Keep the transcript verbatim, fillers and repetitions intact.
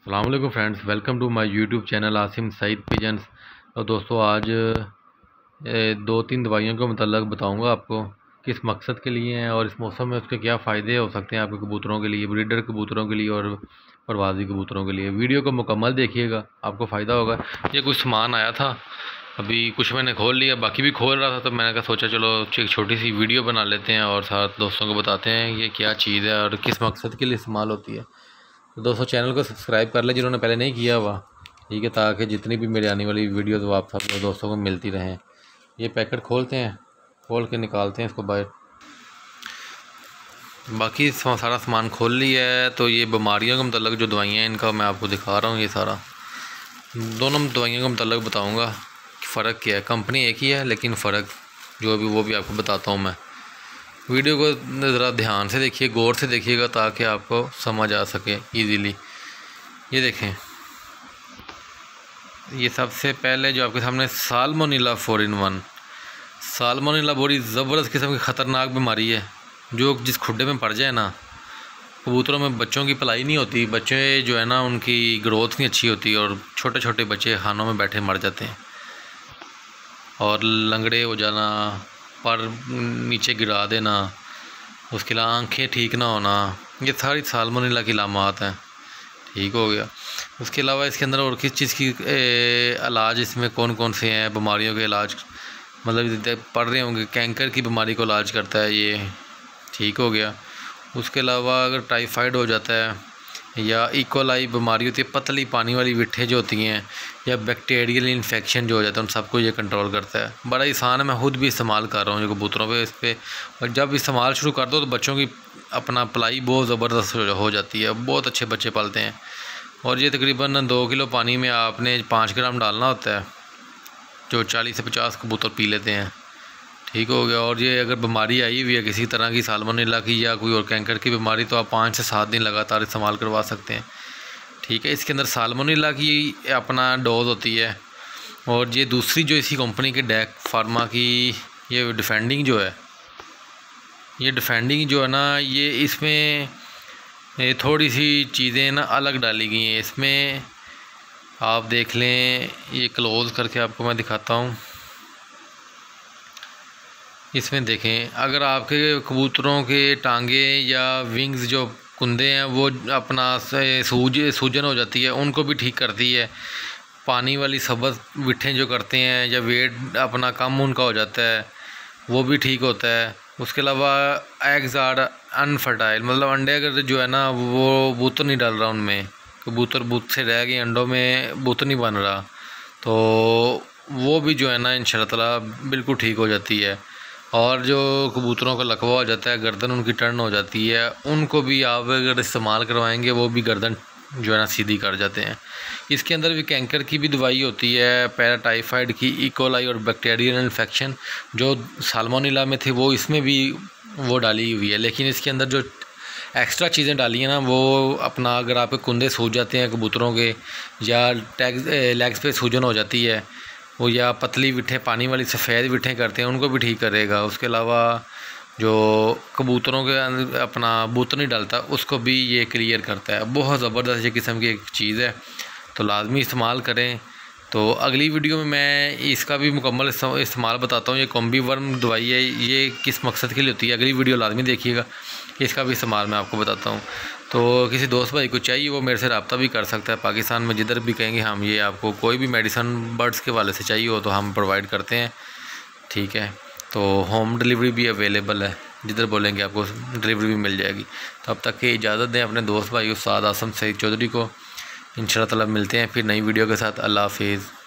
अस्सलाम वालेकुम friends, welcome to my YouTube channel Asim Saeed pigeons. तो दोस्तों आज ए, दो तीन दवाइयों के मतलब बताऊंगा आपको किस मकसद के लिए हैं और इस मौसम में उसके क्या फ़ायदे हो सकते हैं आपके कबूतरों के लिए, ब्रीडर कबूतरों के लिए और परवाजी कबूतरों के लिए। वीडियो को मुकम्मल देखिएगा, आपको फ़ायदा होगा। ये कुछ सामान आया था, अभी कुछ मैंने खोल लिया, बाकी भी खोल रहा था, तो मैंने कहा सोचा चलो एक छोटी सी वीडियो बना लेते हैं और साथ दोस्तों को बताते हैं ये क्या चीज़ है और किस मकसद के लिए इस्तेमाल होती है। तो दोस्तों चैनल को सब्सक्राइब कर लें जिन्होंने पहले नहीं किया हुआ, ठीक है, ताकि जितनी भी मेरी आने वाली वीडियोस वो आप सब दोस्तों को मिलती रहें। ये पैकेट खोलते हैं, खोल के निकालते हैं इसको बाहर। बाकी सारा सामान खोल लिया है। तो ये बीमारियों के मतलब जो दवाइयाँ हैं इनका मैं आपको दिखा रहा हूँ। ये सारा दोनों दवाइयों के मतलब बताऊँगा कि फ़र्क क्या है। कंपनी एक ही है लेकिन फ़र्क जो भी वो भी आपको बताता हूँ मैं। वीडियो को ज़रा ध्यान से देखिए, गौर से देखिएगा ताकि आपको समझ आ सके इजीली। ये देखें, ये सबसे पहले जो आपके सामने salmonella four in one. Salmonella बड़ी ज़बरदस्त किस्म की ख़तरनाक बीमारी है जो जिस खुड्डे में पड़ जाए ना, कबूतरों में बच्चों की पलाई नहीं होती, बच्चे जो है ना उनकी ग्रोथ नहीं अच्छी होती और छोटे छोटे बच्चे खानों में बैठे मर जाते हैं और लंगड़े हो जाना, पर नीचे गिरा देना, उसके अलावा आँखें ठीक ना होना, ये सारी साल्मोनेला की लामात हैं। ठीक हो गया। उसके अलावा इसके अंदर और किस चीज़ की इलाज, इसमें कौन कौन से हैं बीमारियों के इलाज, मतलब पढ़ रहे होंगे, कैंकर की बीमारी को इलाज करता है ये। ठीक हो गया। उसके अलावा अगर टाइफाइड हो जाता है या इकोलाई बीमारी होती है, पतली पानी वाली विट्ठे जो होती हैं, या बैक्टीरियल इन्फेक्शन जो हो जाता है, उन सबको ये कंट्रोल करता है। बड़ा आसान है, मैं खुद भी इस्तेमाल कर रहा हूँ जो कबूतरों पे इस पर। और जब इस्तेमाल शुरू कर दो तो बच्चों की अपना पलाई बहुत ज़बरदस्त हो जाती है, बहुत अच्छे बच्चे पलते हैं। और ये तकरीबन दो किलो पानी में आपने पाँच ग्राम डालना होता है, जो चालीस से पचास कबूतर पी लेते हैं। ठीक हो गया। और ये अगर बीमारी आई हुई है किसी तरह की, साल्मोनेला की या कोई और कैंकर की बीमारी, तो आप पाँच से सात दिन लगातार इस्तेमाल करवा सकते हैं। ठीक है। इसके अंदर साल्मोनेला की अपना डोज होती है। और ये दूसरी जो इसी कंपनी के डैक फार्मा की ये डिफेंडिंग जो है, ये डिफेंडिंग जो है ना, ये इसमें ये थोड़ी सी चीज़ें ना अलग डाली गई हैं। इसमें आप देख लें, ये क्लोज़ करके आपको मैं दिखाता हूँ। इसमें देखें, अगर आपके कबूतरों के टांगे या विंग्स जो कुंदे हैं वो अपना सूज सूजन हो जाती है, उनको भी ठीक करती है। पानी वाली सबज विट्ठें जो करते हैं या वेट अपना कम उनका हो जाता है, वो भी ठीक होता है। उसके अलावा एग्स आर अनफर्टाइल, मतलब अंडे अगर जो है ना वो बूत नहीं डाल रहा, उनमें कबूतर बूत से रह गए, अंडों में बूत नहीं बन रहा, तो वो भी जो है ना इंशाअल्लाह ताला बिल्कुल ठीक हो जाती है। और जो कबूतरों का लकवा हो जाता है, गर्दन उनकी टर्न हो जाती है, उनको भी आप अगर इस्तेमाल करवाएंगे वो भी गर्दन जो है ना सीधी कर जाते हैं। इसके अंदर भी कैंकर की भी दवाई होती है, पैराटाइफाइड की, इकोलाई और बैक्टीरियल इन्फेक्शन जो साल्मोनेला में थे वो इसमें भी वो डाली हुई है। लेकिन इसके अंदर जो एक्स्ट्रा चीज़ें डाली हैं ना, वो अपना अगर आपके कुंदे सूज जाते हैं कबूतरों के, या टैग लेग्स पे सूजन हो जाती है वो, या पतली विट्ठें पानी वाली सफ़ेद विट्ठें करते हैं, उनको भी ठीक करेगा। उसके अलावा जो कबूतरों के अंदर अपना बूत नहीं डालता, उसको भी ये क्लियर करता है। बहुत ज़बरदस्त ये किस्म की एक चीज़ है, तो लाजमी इस्तेमाल करें। तो अगली वीडियो में मैं इसका भी मुकम्मल इस्तेमाल बताता हूँ। ये कॉम्बी वर्म दवाई है, ये किस मकसद के लिए होती है, अगली वीडियो लाजमी देखिएगा, इसका भी इस्तेमाल मैं आपको बताता हूँ। तो किसी दोस्त भाई को चाहिए वो मेरे से रब्ता भी कर सकता है। पाकिस्तान में जिधर भी कहेंगे हम, ये आपको कोई भी मेडिसन बर्ड्स के वाले से चाहिए हो तो हम प्रोवाइड करते हैं। ठीक है। तो होम डिलीवरी भी अवेलेबल है, जिधर बोलेंगे आपको डिलीवरी भी मिल जाएगी। तो अब तक की इजाज़त दें अपने दोस्त भाई उस्ताद आसिम सईद चौधरी को। इंशाअल्लाह ताला मिलते हैं फिर नई वीडियो के साथ। अल्लाह हाफिज़।